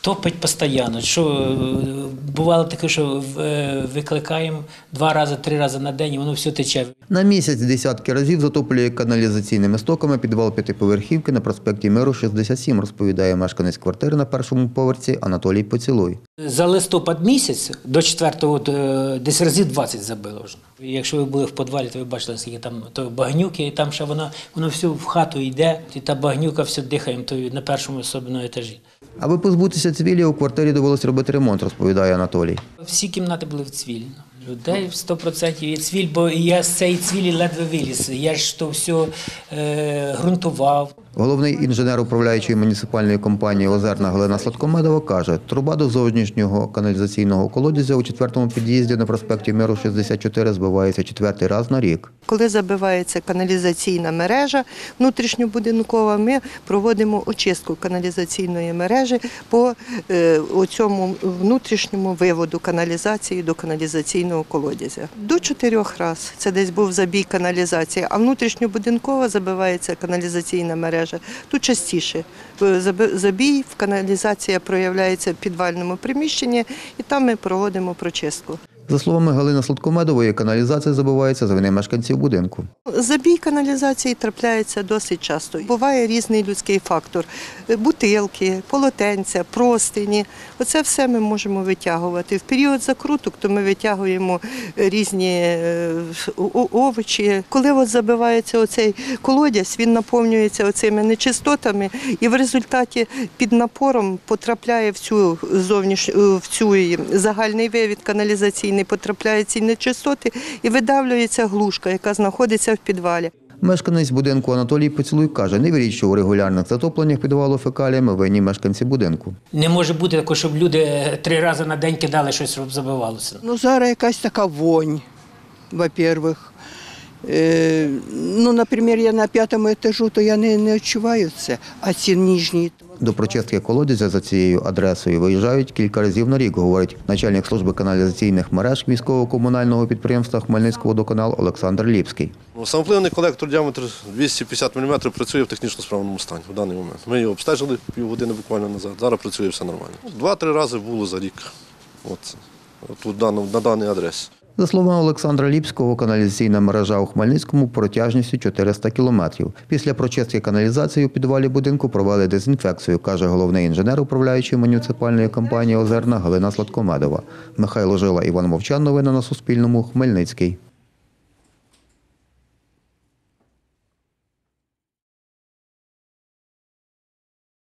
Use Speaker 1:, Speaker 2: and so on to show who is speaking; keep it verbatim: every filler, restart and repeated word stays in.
Speaker 1: топить постійно. Що, бувало таке, що викликаємо два рази, три рази на день, і воно все тече.
Speaker 2: На місяць десятки разів затоплює каналізаційними стоками підвал п'ятиповерхівки на проспекті Миру, шістдесят сім, розповідає мешканець квартири на першому поверсі Анатолій Поцілуй.
Speaker 1: За листопад місяць до четвертого десь разів двадцять забило вже. Якщо ви були в підвалі, то ви бачили, скільки там то багнюки, і там ще воно, воно все в хату йде, і та багнюка все дихає, то на першому особливо етажі.
Speaker 2: Аби позбутися цвілі, у квартирі довелось робити ремонт, розповідає Анатолій.
Speaker 1: Всі кімнати були в цвілі. Людей сто відсотків є цвіль, бо я з цієї цвілі ледве виліз. Я ж то все е, ґрунтував.
Speaker 2: Головний інженер управляючої муніципальної компанії «Озерна» Галина Сладкомедова каже, труба до зовнішнього каналізаційного колодязя у четвертому під'їзді на проспекті Миру шістдесят чотири збивається четвертий раз на рік.
Speaker 3: Коли забивається каналізаційна мережа внутрішньобудинкова, ми проводимо очистку каналізаційної мережі по е, цьому внутрішньому виводу каналізації до каналізаційного колодязя. До чотирьох разів це десь був забій каналізації, а внутрішньобудинкова забивається каналізаційна мережа. Тут частіше забій, каналізація проявляється в підвальному приміщенні, і там ми проводимо прочистку.
Speaker 2: За словами Галини Сладкомедової, каналізація забивається за вини мешканців будинку.
Speaker 3: Забій каналізації трапляється досить часто. Буває різний людський фактор. Бутилки, полотенця, простині. Оце все ми можемо витягувати. В період закруток то ми витягуємо різні овочі. Коли от забивається оцей колодязь, він наповнюється оцими нечистотами і в результаті під напором потрапляє в цю зовнішню, в цю загальний вивід каналізаційний, потрапляють ці нечистоти і видавлюється глушка, яка знаходиться в підвалі.
Speaker 2: Мешканець будинку Анатолій Поцілуй каже, не вірить, що у регулярних затопленнях підвалу фекаліями винні мешканці будинку.
Speaker 1: Не може бути такого, щоб люди три рази на день кидали щось, щоб забивалося.
Speaker 4: Ну, зараз якась така вонь, во-первых. Е, ну, наприклад, я на п'ятому етажу, то я не, не відчуваю це, а ці ніжні.
Speaker 2: До прочистки колодязя за цією адресою виїжджають кілька разів на рік, говорить начальник служби каналізаційних мереж міського комунального підприємства «Хмельницькводоканал» Олександр Ліпський.
Speaker 5: Самопливний колектор діаметр двісті п'ятдесят міліметрів працює в технічно справному стані в даний момент. Ми його обстежили півгодини буквально назад, зараз працює все нормально. Два-три рази було за рік от, от, на даній адресі.
Speaker 2: За словами Олександра Ліпського, каналізаційна мережа у Хмельницькому протяжністю чотириста кілометрів. Після прочистки каналізації у підвалі будинку провели дезінфекцію, каже головний інженер управляючої муніципальної компанії «Озерна» Галина Сладкомедова. Михайло Жила, Іван Мовчан. Новини на Суспільному. Хмельницький.